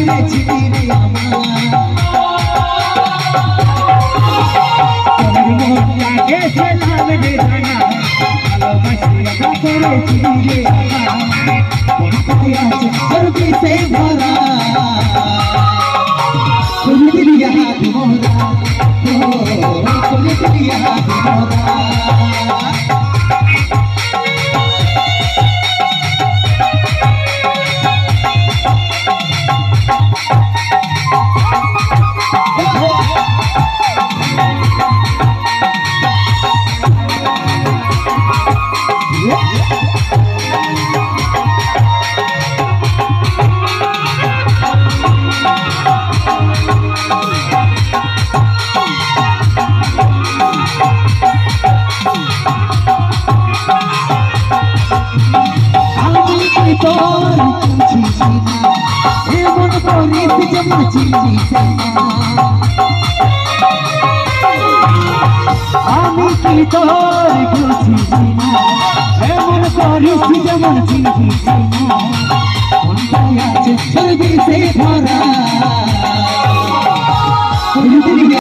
করেছিলি রে আমার মনটাকে ছিলাম রে জানা ভালোবাসিয়া করেছিলি রে আমার মনটাই আছে তোর পিছে ভরা খুলে দিলি হাত মোরা খুলে দিলি হাত মোরা আমি কি তোর বুঝিছি না এমন করিস যেমন চিনিস না মনটাই আছে তোর বিষে ভরা